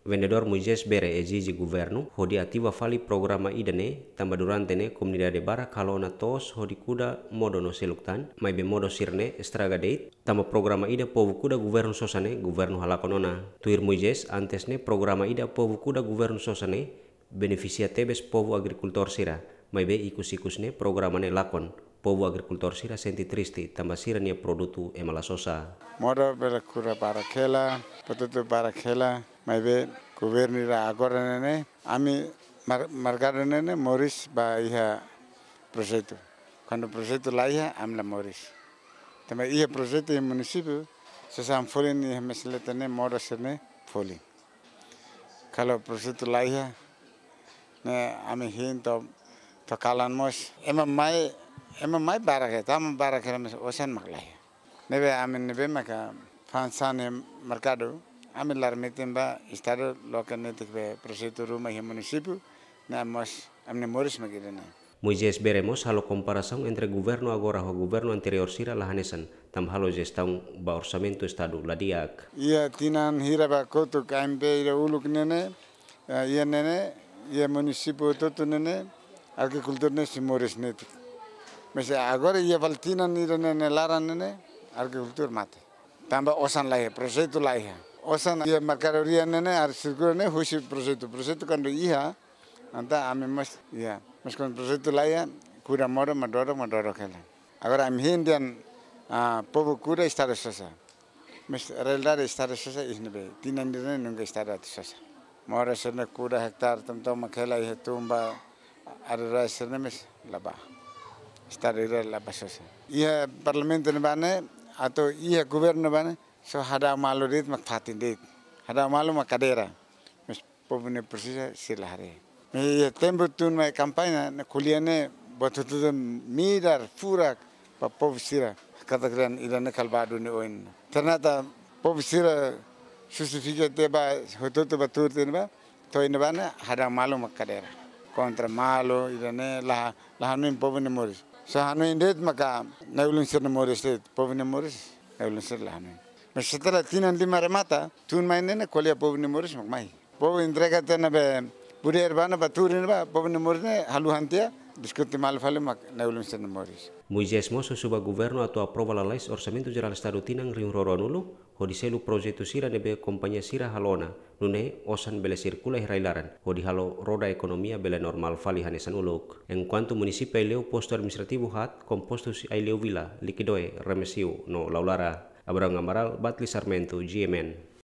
Vendedor Moisés Bere exige governo hodi ativa fali programa idane tamba durante ne comunidade bara kalona tos hodi kuda modo no seluktan mai be modo sirne estraga date tamba programa ida povu kuda governo sosane governo halakonona tuir Moisés antes ne programa ida povu kuda governo sosane beneficia tebes povu agrikultor sira mai be ikus ne programa ne lakon povu agrikultor sira senti tristi tamba sira ne produtu emala sosa modo bela kura para kela petutu para kela mai be governo ira agora nene ami marcado nene moris ba iha projeto quando projeto lá iha amla moris também iha projeto em município se sam folin iha mesletene modo serne folin kalau projeto lá iha ne ami hin to kalan mos ema mai barake tam barake mes osan maklai nebe ami nebe maka fansane mercado ami lar metemba estado local netikbe projeto rumah em município na mos amne moris magirena Moisés Beremos halo comparação entre governo agora e governo anterior sira lahanesan tam halo gestão ba orçamento estado ladiak ia tinan hiraba koto KMP ira uluk nene ia nene ia município toto nene agricultor ne simoris netik mas agora ia valtinan ira nene laran nene agricultor mate tamba osan lai projeto lai osan ia mercadoria nene ar seguro ne husi projeto quando ia anta ame mas ia mas con projeto lai cura moro madoro kela agora am hindian povo cura estado sosa mas realidade estado sosa isnebe tinan nene nunca estado sosa mora sene cura hektar tam kela ia tumba ada sene mes laba estado ira laba sosa ia parlamento ne bane atau ia governo bane so hada malu dit mak fatin dit hada malu mak kadera mes povne precisa silahare me tempo tun mai campaigna na kuliane botutu mirar furak pa povsira kata kran irane kalbadu ne oin ternyata povsira justifica teba hototo batur tenba to inbana hada malu mak kadera kontra malu irane la hanuin povne moris so hanuin dit maka naulun sir moris dit povne moris naulun sir la hanuin mas setelah tinan lima remata tun mainene kolia povne moris mak mai povo entrega tena be buder bana baturin ba povne moris ne haluhantia diskuti mal fale mak naulun sir moris Moisés Moso suba governo atau aprova la leis orçamento geral estado tinang ring roronulo hodi selu projeto sira nebe kompanיה sira halona nune osan bele circula hirailaran hodi halo roda ekonomia bele normal fali hanesan uluk en cuanto municipio leu posto administrativo hat composto si ai leu vila liquidoe remesiu no laulara Abraham Amaral Batli Sarmento GMN